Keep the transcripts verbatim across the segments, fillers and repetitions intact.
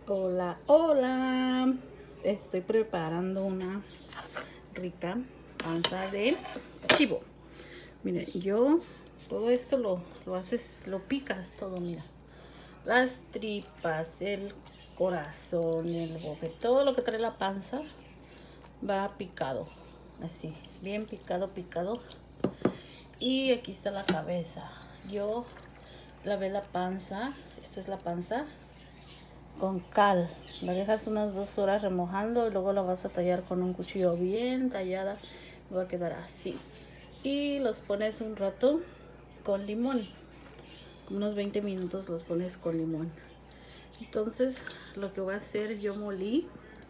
Hola, hola. Estoy preparando una rica panza de chivo. Miren, yo todo esto lo, lo haces, lo picas todo, mira. Las tripas, el corazón, el bofe, todo lo que trae la panza va picado. Así, bien picado, picado. Y aquí está la cabeza. Yo lavé la panza. Esta es la panza con cal. La dejas unas dos horas remojando y luego la vas a tallar con un cuchillo bien tallada. Va a quedar así. Y los pones un rato con limón. Unos veinte minutos los pones con limón. Entonces lo que voy a hacer, yo molí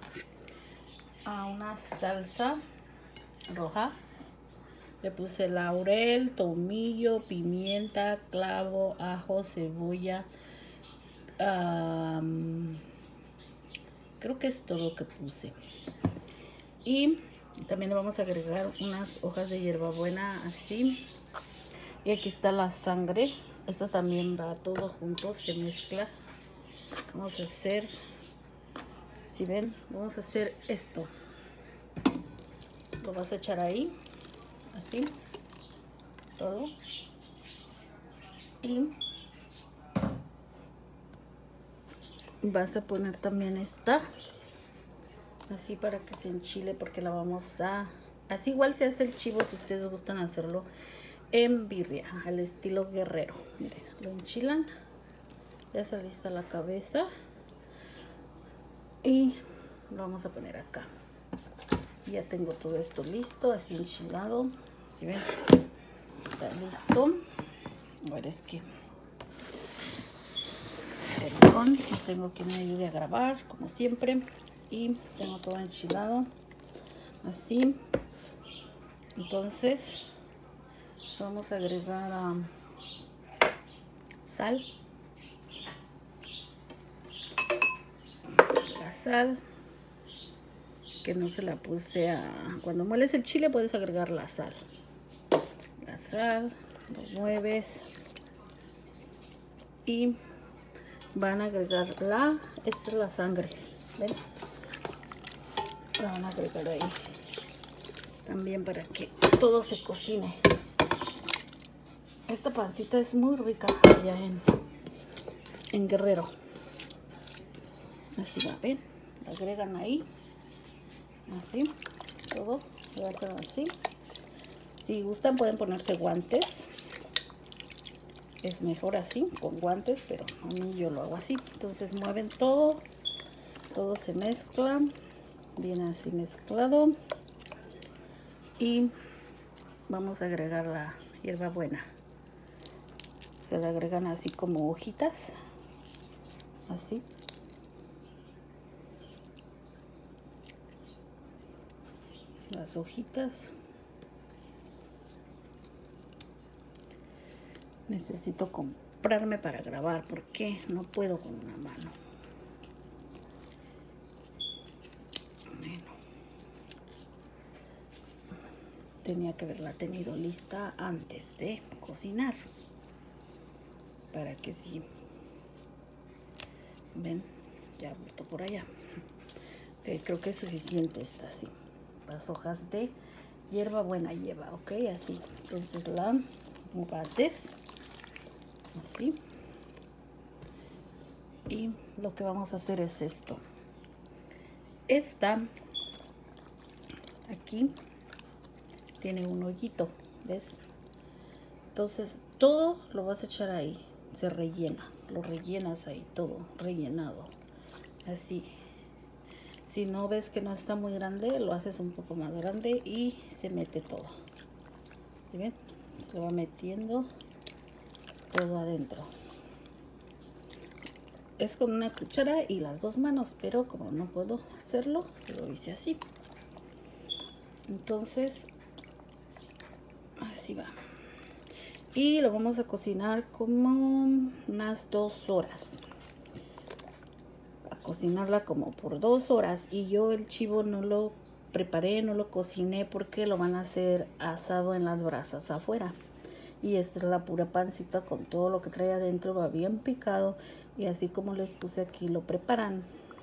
a una salsa roja. Le puse laurel, tomillo, pimienta, clavo, ajo, cebolla. Um, creo que es todo lo que puse. Y también le vamos a agregar unas hojas de hierbabuena así. Y aquí está la sangre. Esta también va todo junto, se mezcla. Vamos a hacer, si ven, vamos a hacer esto. Lo vas a echar ahí, así, todo. Y vas a poner también esta, así para que se enchile, porque la vamos a, así igual se hace el chivo si ustedes gustan hacerlo en birria, al estilo guerrero. Miren, lo enchilan, ya está lista la cabeza y lo vamos a poner acá. Ya tengo todo esto listo, así enchilado. ¿Sí ven? Está listo. A ver, es que perdón, no tengo quien me ayude a grabar, como siempre. Y tengo todo enchilado, así. Entonces, vamos a agregar um, sal. La sal, que no se la puse a... Cuando mueles el chile puedes agregar la sal. La sal, lo mueves. Y van a agregar la... Esta es la sangre, ¿ven? La van a agregar ahí. También para que todo se cocine. Esta pancita es muy rica allá en, en Guerrero. Así va, ¿ven? La agregan ahí. Así, todo. Lo hacen así. Si gustan pueden ponerse guantes. Es mejor así, con guantes, pero a mí yo lo hago así. Entonces mueven todo. Todo se mezcla. Bien así mezclado. Y vamos a agregar la hierbabuena. Se la agregan así como hojitas. Así. Las hojitas. Necesito comprarme para grabar porque no puedo con una mano. Bueno. Tenía que haberla tenido lista antes de cocinar. Para que sí. Ven, ya vuelto por allá. Okay, creo que es suficiente esta así. Las hojas de hierbabuena lleva, ok, así. Entonces la bates así. Y lo que vamos a hacer es esto. Esta aquí tiene un hoyito, ¿ves? Entonces todo lo vas a echar ahí. Se rellena, lo rellenas ahí, todo rellenado. Así. Si no ves que no está muy grande, lo haces un poco más grande y se mete todo. ¿Sí ven? Se va metiendo todo adentro. Es con una cuchara y las dos manos, pero como no puedo hacerlo, lo hice así. Entonces, así va. Y lo vamos a cocinar como unas dos horas. A cocinarla como por dos horas. Y yo el chivo no lo preparé, no lo cociné porque lo van a hacer asado en las brasas afuera. Y esta es la pura pancita con todo lo que trae adentro, va bien picado. Y así como les puse aquí, lo preparan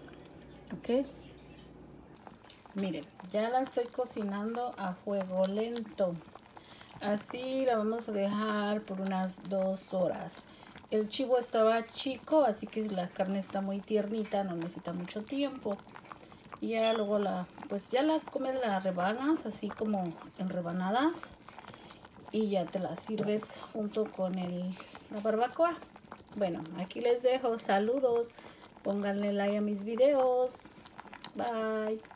Ok. Miren, ya la estoy cocinando a fuego lento. Así la vamos a dejar por unas dos horas. El chivo estaba chico, así que la carne está muy tiernita, no necesita mucho tiempo. Y ya luego la, pues ya la comes, la rebanas así como en rebanadas. Y ya te la sirves junto con el, la barbacoa. Bueno, aquí les dejo. Saludos. Pónganle like a mis videos. Bye.